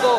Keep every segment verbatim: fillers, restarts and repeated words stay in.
को।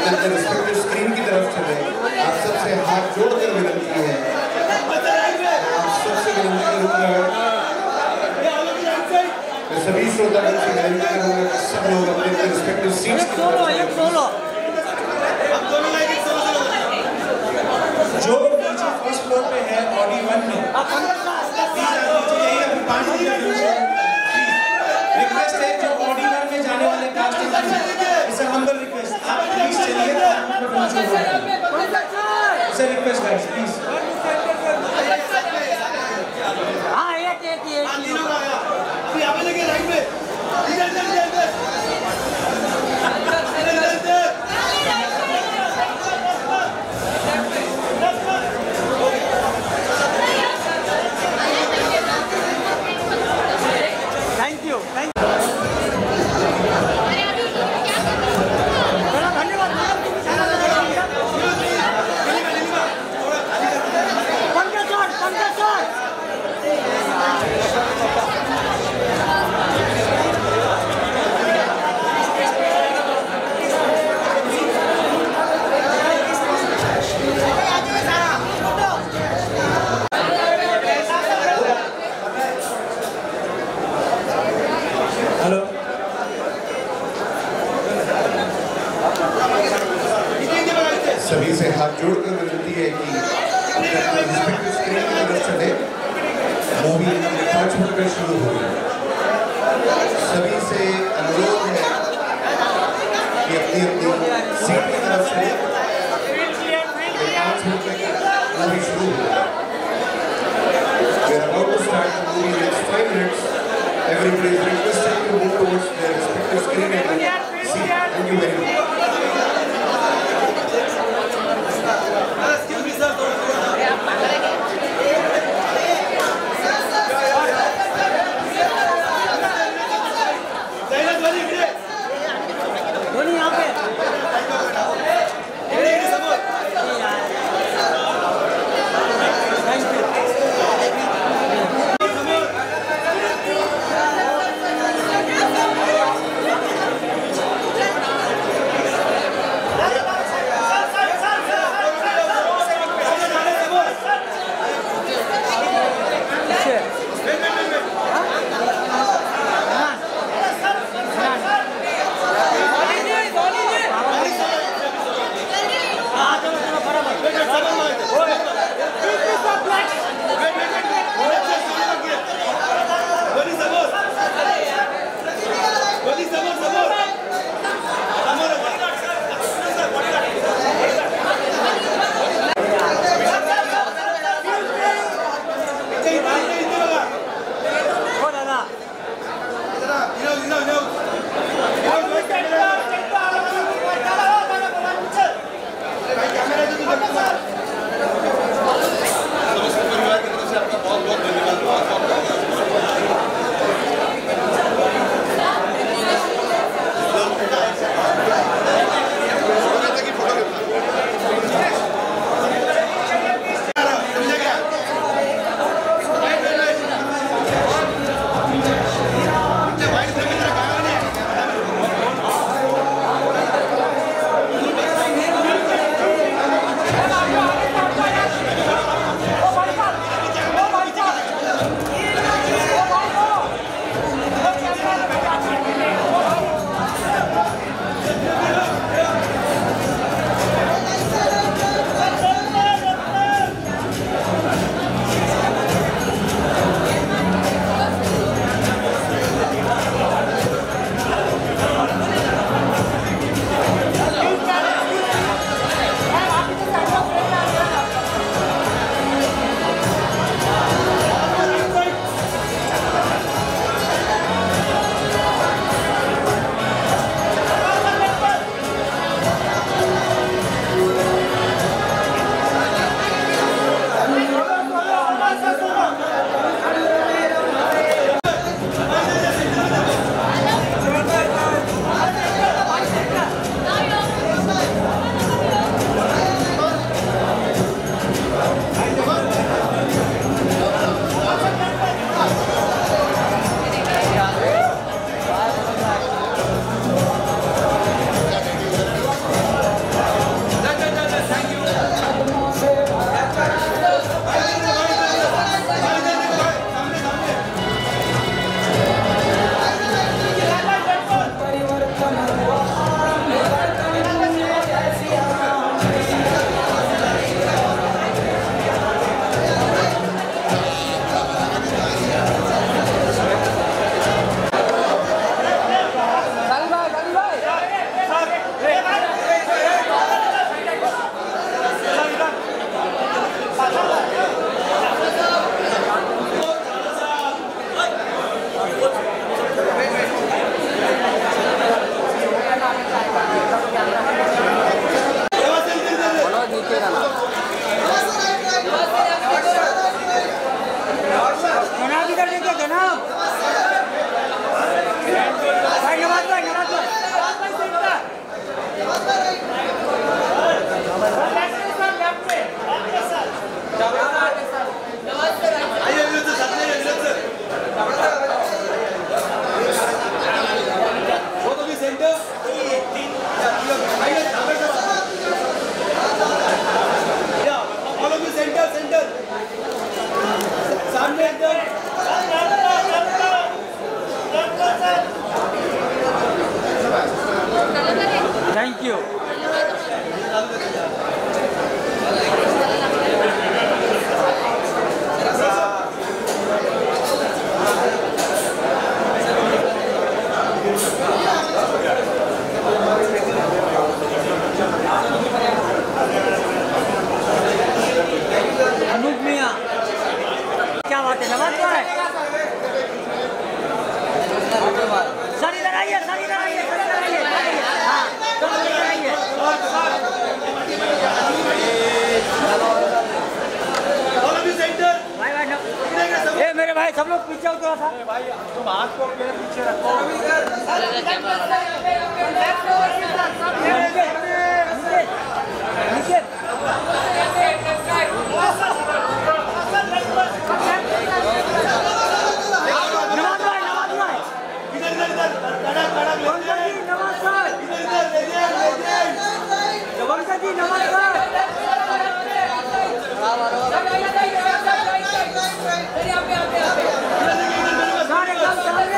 अपने respective screen की तरफ चले। आप सबसे हाथ जोड़कर विनती है, आप सबसे विनती करूंगा, मैं सभी श्रोतागण से विनती करूंगा कि सब लोग अपने रिस्पेक्टिव सीट्स की तरफ चले। जो नीचे फर्स्ट फ्लोर पे है ऑडी वन में, पांच रिक्वेस्ट है जो ऑडी वन में जाने वाले कास्ट इसे हम्बल रिक्वेस्ट, आप प्लीज चलिए, इसे रिक्वेस्ट गाइस प्लीज। हाँ एक एक एक तीनों का आया, अभी आगे लगे लाइन में, इधर इधर इधर सभी से हाथ जोड़कर विनती है कि रिस्पेक्टिव स्क्रीन की तरफ चले। मूवी पाँच मिनट में शुरू होगी। सभी से अनुरोध है कि अपनी अपनी सीट की तरफ चले। पाँच मिनट में मूवी शुरू होगी। We are about to start the movie in next five minutes. Everybody is requested to move towards their respective screen and seat. Thank you very much. Sir इधर आइए, सर इधर आइए, हाँ, सर इधर आइए। भाई भाई न- ए मेरे भाई सब लोग पीछे हो थोड़ा सा। भाई तुम हाथ को अपने पीछे रखो। नीचे नवाज भाई, नवाज भाई, जबलका जी नवाज भाई, जबलका जी नवाज भाई। सारे काम सामने।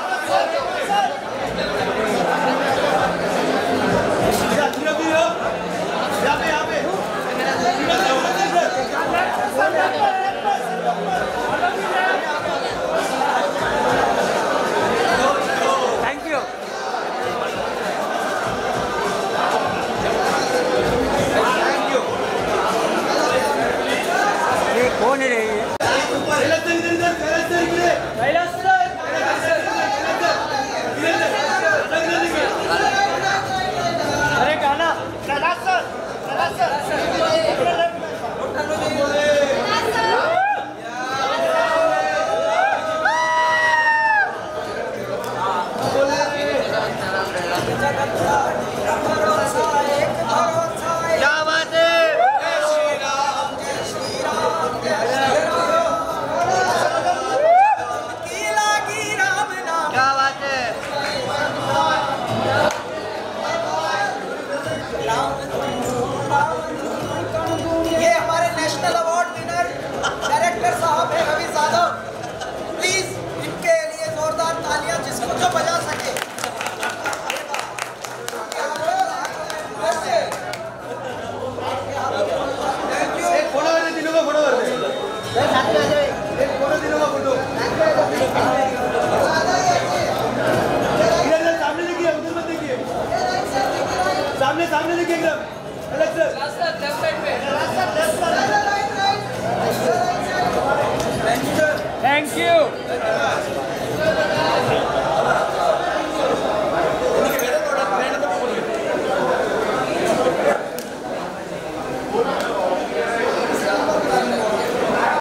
Thank you. ये कौन है रे? अरे गाना क्या बात है? क्या बात है? ये हमारे नेशनल अवार्ड विनर डायरेक्टर साहब हैं रवि यादव। प्लीज इनके लिए जोरदार तालियां जिसको जो बजा सके। एक फोटो वाले दिनों का फोटो करते हैं। एक फोटो दिनों का फोटो। इधर इधर सामने देखिए, उधर मत देखिए। सामने सामने देखिए एकदम। अलग से। Thank you.